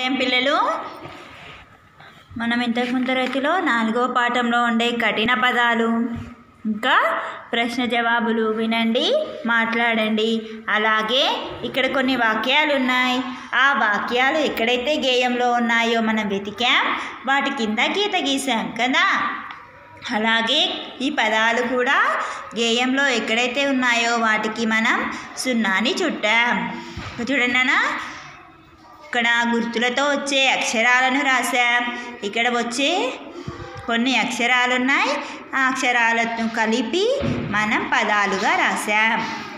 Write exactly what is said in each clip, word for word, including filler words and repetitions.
ఉదయం పిల్లలు, మనం ఇంతకుముందు తరగతిలో నాలుగో పాఠంలో ఉండే కఠిన పదాలు ఇంకా ప్రశ్న జవాబులు వినండి, మాట్లాడండి. అలాగే ఇక్కడ కొన్ని వాక్యాలు ఉన్నాయి. ఆ వాక్యాలు ఎక్కడైతే గేయంలో ఉన్నాయో మనం వెతికాం, వాటి కింద గీత గీసాం కదా. అలాగే ఈ పదాలు కూడా గేయంలో ఎక్కడైతే ఉన్నాయో వాటికి మనం సున్నాని చుట్టాం. చూడండి అన్న, ఇక్కడ గుర్తులతో వచ్చే అక్షరాలను రాసాం. ఇక్కడ వచ్చే కొన్ని అక్షరాలు ఉన్నాయి. ఆ అక్షరాలను కలిపి మనం పదాలుగా రాసాం.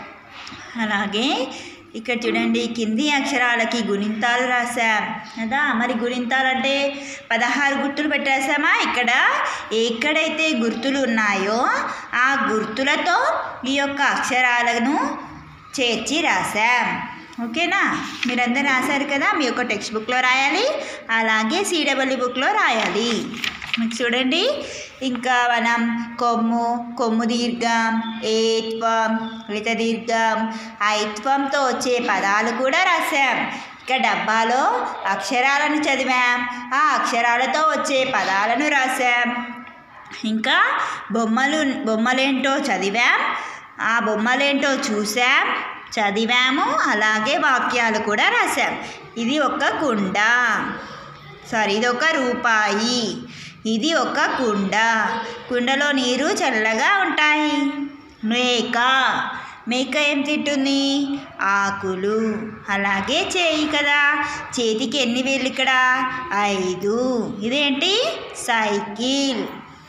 అలాగే ఇక్కడ చూడండి, కింది అక్షరాలకి గుణింతాలు రాసాం కదా. మరి గుణింతాలు అంటే పదహారు గుర్తులు పెట్టేసామా. ఇక్కడ ఎక్కడైతే గుర్తులు ఉన్నాయో ఆ గుర్తులతో ఈ యొక్క అక్షరాలను చేర్చి రాసాం. ఓకేనా, మీరందరూ రాశారు కదా. మీ యొక్క టెక్స్ట్ బుక్లో రాయాలి, అలాగే సిడబ్ల్యూ బుక్లో రాయాలి. మీకు చూడండి, ఇంకా మనం కొమ్ము, కొమ్ము దీర్ఘం, ఏత్వం, లిత దీర్ఘం, ఐత్వంతో వచ్చే పదాలు కూడా రాసాం. ఇక డబ్బాలో అక్షరాలను చదివాం, ఆ అక్షరాలతో వచ్చే పదాలను రాసాం. ఇంకా బొమ్మలు బొమ్మలేంటో చదివాం, ఆ బొమ్మలేంటో చూసాం, చదివాము. అలాగే వాక్యాలు కూడా రాసాం. ఇది ఒక కుండ, సారీ ఇది ఒక రూపాయి, ఇది ఒక కుండ, కుండలో నీరు చల్లగా ఉంటాయి. మేక, మేక ఏం తింటుంది? ఆకులు. అలాగే చేయి కదా, చేతికి ఎన్ని వేళ్ళు ఇక్కడ? ఐదు. ఇదేంటి? సైకిల్.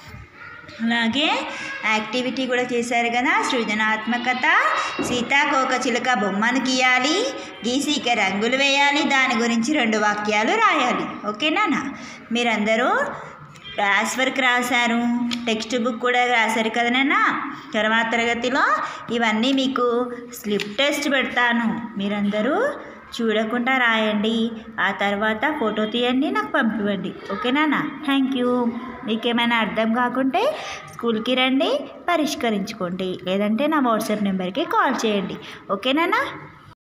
అలాగే యాక్టివిటీ కూడా చేశారు కదా, సృజనాత్మకత. సీతాకోక చిలుక బొమ్మను గీయాలి, గీసి ఇక రంగులు వేయాలి, దాని గురించి రెండు వాక్యాలు రాయాలి. ఓకేనా, మీరందరూ క్లాస్ వర్క్ రాశారు, టెక్స్ట్ బుక్ కూడా రాశారు కదా నాన్న. తర్వాత తరగతిలో ఇవన్నీ మీకు స్లిప్ టెస్ట్ పెడతాను, మీరందరూ చూడకుండా రాయండి. ఆ తర్వాత ఫోటో తీయండి, నాకు పంపివ్వండి. ఓకేనా, థ్యాంక్ యూ. మీకేమైనా అర్థం కాకుంటే స్కూల్కి రండి, పరిష్కరించుకోండి, లేదంటే నా వాట్సాప్ నెంబర్కి కాల్ చేయండి. ఓకేనా.